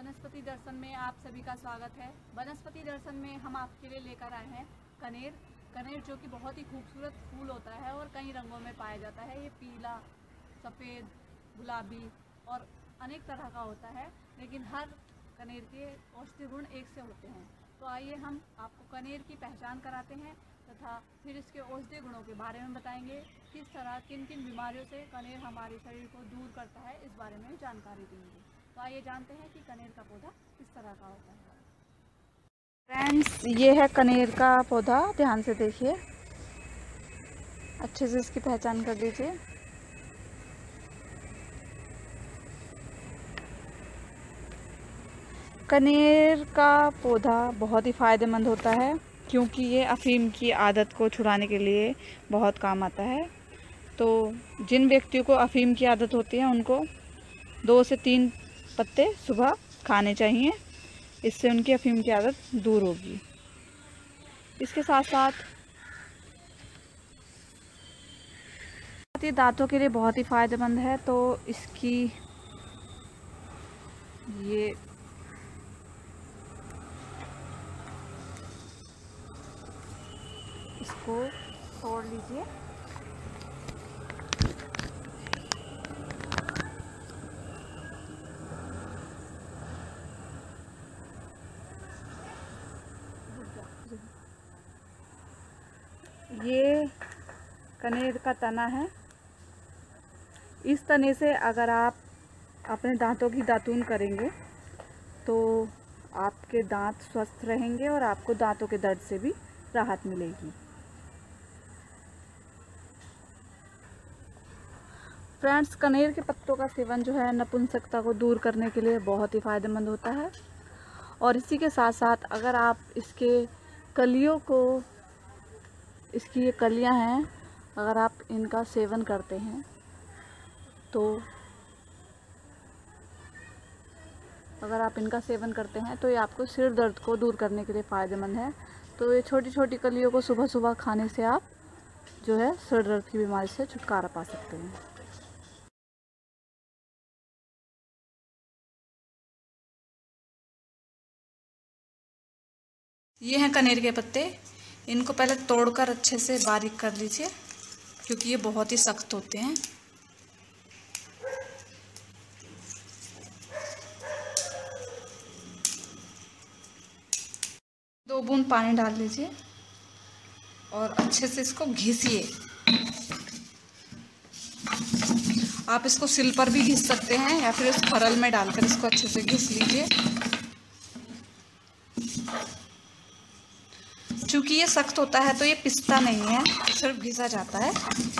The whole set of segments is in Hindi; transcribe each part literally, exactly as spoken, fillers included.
वनस्पति दर्शन में आप सभी का स्वागत है। वनस्पति दर्शन में हम आपके लिए लेकर आए हैं कनेर। कनेर जो कि बहुत ही खूबसूरत फूल होता है और कई रंगों में पाया जाता है। ये पीला, सफ़ेद, गुलाबी और अनेक तरह का होता है, लेकिन हर कनेर के औषधीय गुण एक से होते हैं। तो आइए हम आपको कनेर की पहचान कराते हैं तथा फिर इसके औषधीय गुणों के बारे में बताएंगे। किस तरह किन किन बीमारियों से कनेर हमारे शरीर को दूर करता है, इस बारे में जानकारी देंगे। तो आइए जानते हैं कि कनेर का पौधा किस तरह का होता है। फ्रेंड्स, ये है कनेर का पौधा। ध्यान से देखिए, अच्छे से इसकी पहचान कर लीजिए। कनेर का पौधा बहुत ही फ़ायदेमंद होता है, क्योंकि ये अफीम की आदत को छुड़ाने के लिए बहुत काम आता है। तो जिन व्यक्तियों को अफीम की आदत होती है, उनको दो से तीन पत्ते सुबह खाने चाहिए। इससे उनकी अफीम की आदत दूर होगी। इसके साथ साथ ये दांतों के लिए बहुत ही फ़ायदेमंद है। तो इसकी ये इसको तोड़ लीजिए। ये कनेर का तना है। इस तने से अगर आप अपने दांतों की दातून करेंगे तो आपके दांत स्वस्थ रहेंगे और आपको दांतों के दर्द से भी राहत मिलेगी। फ्रेंड्स, कनेर के पत्तों का सेवन जो है नपुंसकता को दूर करने के लिए बहुत ही फ़ायदेमंद होता है। और इसी के साथ साथ अगर आप इसके कलियों को, इसकी ये कलियां हैं, अगर आप इनका सेवन करते हैं तो अगर आप इनका सेवन करते हैं तो ये आपको सिर दर्द को दूर करने के लिए फ़ायदेमंद है। तो ये छोटी छोटी कलियों को सुबह सुबह खाने से आप जो है सिर दर्द की बीमारी से छुटकारा पा सकते हैं। ये हैं कनेर के पत्ते। इनको पहले तोड़कर अच्छे से बारीक कर लीजिए, क्योंकि ये बहुत ही सख्त होते हैं। दो बूंद पानी डाल लीजिए और अच्छे से इसको घिसिए। आप इसको सिल पर भी घिस सकते हैं या फिर इस खरल में डालकर इसको अच्छे से घिस लीजिए। चूँकि ये सख्त होता है तो ये पिसता नहीं है, सिर्फ घिसा जाता है।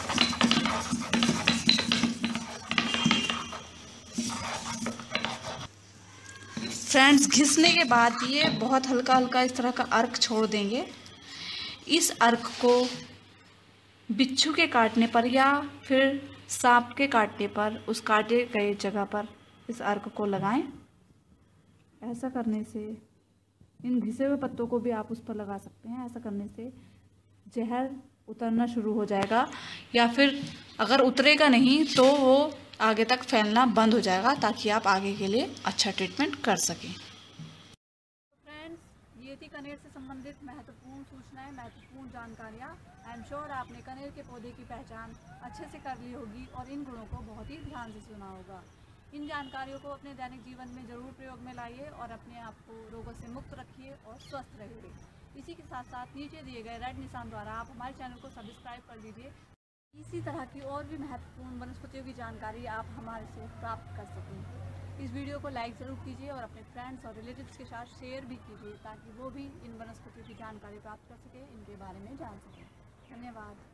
फ्रेंड्स, घिसने के बाद ये बहुत हल्का हल्का इस तरह का अर्क छोड़ देंगे। इस अर्क को बिच्छू के काटने पर या फिर सांप के काटने पर उस काटे गए जगह पर इस अर्क को लगाएं। ऐसा करने से इन घिसे हुए पत्तों को भी आप उस पर लगा सकते हैं। ऐसा करने से जहर उतरना शुरू हो जाएगा, या फिर अगर उतरेगा नहीं तो वो आगे तक फैलना बंद हो जाएगा, ताकि आप आगे के लिए अच्छा ट्रीटमेंट कर सकें। फ्रेंड्स, ये थी कनेर से संबंधित महत्वपूर्ण सूचनाएं, महत्वपूर्ण जानकारियाँ। आई एम श्योर आपने कनेर के पौधे की पहचान अच्छे से कर ली होगी और इन गुणों को बहुत ही ध्यान से सुना होगा। इन जानकारियों को अपने दैनिक जीवन में ज़रूर प्रयोग में लाइए और अपने आप को रोगों से मुक्त रखिए और स्वस्थ रहिए। इसी के साथ साथ नीचे दिए गए रेड निशान द्वारा आप हमारे चैनल को सब्सक्राइब कर लीजिए। इसी तरह की और भी महत्वपूर्ण वनस्पतियों की जानकारी आप हमारे से प्राप्त कर सकें। इस वीडियो को लाइक ज़रूर कीजिए और अपने फ्रेंड्स और रिलेटिव्स के साथ शेयर भी कीजिए, ताकि वो भी इन वनस्पतियों की जानकारी प्राप्त कर सके, इनके बारे में जान सकें। धन्यवाद।